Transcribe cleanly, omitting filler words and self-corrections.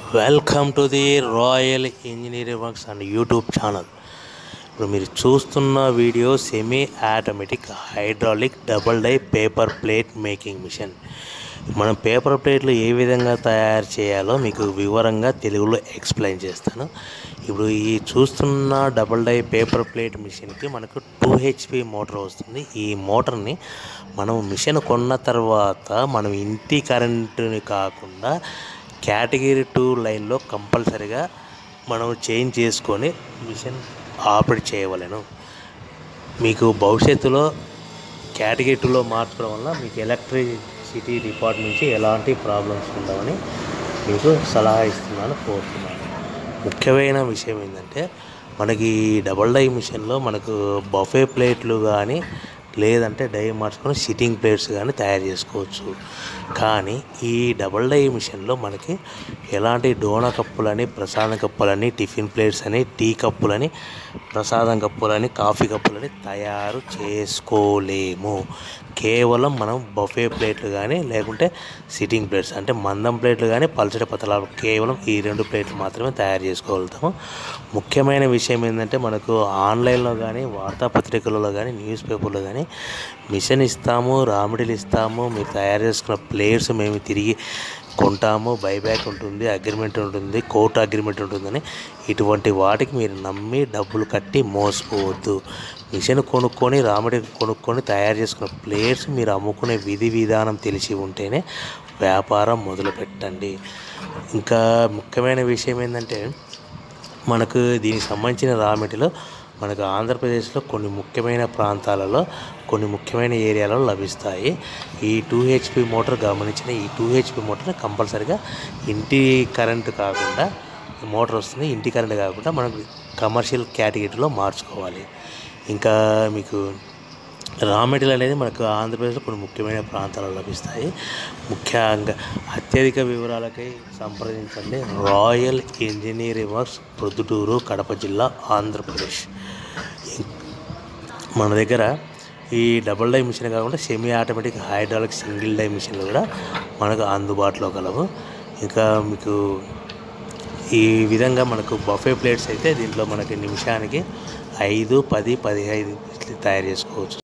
Welcome to the royal engineering works and YouTube channel. ఇప్పుడు మీరు చూస్తున్న video semi automatic hydraulic double die paper plate making machine. మనం paper ప్లేట్లు ఏ విధంగా తయారు చేయాలో మీకు వివరంగా తెలుగులో ఎక్స్ప్లెయిన్ చేస్తాను. ఇప్పుడు ఈ చూస్తున్న డబుల్ డై పేపర్ ప్లేట్ మిషన్కి మనకు 2 HP మోటార్ వస్తుంది. ఈ మోటార్ని మనం మిషన్ కొన్న తర్వాత మనం ఇంటి కరెంటుని కాకుండా కేటగిరీ 2 లైన్లో కంపల్సరీగా మనం చేంజ్ చేసుకొని మిషన్ ఆపరేట్ చేయవలెను. మీకు భవిష్యత్తులో కేటగిరీ 2లో మార్చడం వల్ల మీకు ఎలక్ట్రిసిటీ డిపార్ట్మెంట్ నుంచి ఎలాంటి ప్రాబ్లమ్స్ ఉండవని మీకు సలహా ఇస్తున్నాను, కోరుతున్నాను. ముఖ్యమైన విషయం ఏంటంటే మనకి డబుల్ డై మిషన్లో మనకు బఫే ప్లేట్లు కానీ లేదంటే డై మార్చుకొని సిట్టింగ్ ప్లేట్స్ కానీ తయారు చేసుకోవచ్చు. కానీ ఈ డబుల్ డై మిషన్లో మనకి ఎలాంటి డోనా కప్పులని, ప్రసాదం కప్పులని, టిఫిన్ ప్లేట్స్ అని, టీ కప్పులని, ప్రసాదం కప్పులని, కాఫీ కప్పులని తయారు చేసుకోలేము. కేవలం మనం బఫే ప్లేట్లు కానీ లేకుంటే సిట్టింగ్ ప్లేట్స్ అంటే మందం ప్లేట్లు కానీ పల్చటి పతలాలు కేవలం ఈ 2 ప్లేట్లు మాత్రమే తయారు చేసుకోగలుగుతాము. ముఖ్యమైన విషయం ఏంటంటే మనకు ఆన్లైన్లో కానీ వార్తాపత్రికలలో కానీ న్యూస్ పేపర్లో కానీ మిషన్ ఇస్తాము, రా మెటీరియల్ ఇస్తాము, మీరు తయారు చేసుకున్న ప్లేట్స్ మేము తిరిగి కొంటాము, బైబ్యాక్ ఉంటుంది, అగ్రిమెంట్ ఉంటుంది, కోర్టు అగ్రిమెంట్ ఉంటుందని ఇటువంటి వాటికి మీరు నమ్మి డబ్బులు కట్టి మోసపోవద్దు. మిషన్ కొనుక్కొని రా మెటీరియల్ కొనుక్కొని తయారు చేసుకున్న ప్లేట్స్ మీరు అమ్ముకునే విధి విధానం తెలిసి ఉంటేనే వ్యాపారం మొదలు పెట్టండి. ఇంకా ముఖ్యమైన విషయం ఏంటంటే మనకు దీనికి సంబంధించిన రా మెటీరియల్ మనకు ఆంధ్రప్రదేశ్లో కొన్ని ముఖ్యమైన ప్రాంతాలలో కొన్ని ముఖ్యమైన ఏరియాలలో లభిస్తాయి. ఈ 2 HP మోటార్ గమనించిన ఈ 2 HP మోటార్ కంపల్సరీగా ఇంటి కరెంటు కాకుండా మోటార్ వస్తుంది. ఇంటి కరెంటు కాకుండా మనకు కమర్షియల్ కేటగిరీలో మార్చుకోవాలి. ఇంకా మీకు రా మెటీరియల్ అనేది మనకు ఆంధ్రప్రదేశ్లో కొన్ని ముఖ్యమైన ప్రాంతాలలో లభిస్తాయి. ముఖ్యంగా అత్యధిక వివరాలకై సంప్రదించండి royal engineering works, Proddatur, Kadapa జిల్లా, ఆంధ్రప్రదేశ్. మన దగ్గర ఈ డబుల్ డై మిషన్ కాకుండా semi automatic hydraulic single die మిషన్లు కూడా మనకు అందుబాటులో కలవు. ఇంకా మీకు ఈ విధంగా మనకు బఫే ప్లేట్స్ అయితే దీంట్లో మనకి నిమిషానికి 5, 10, 15 తయారు చేసుకోవచ్చు.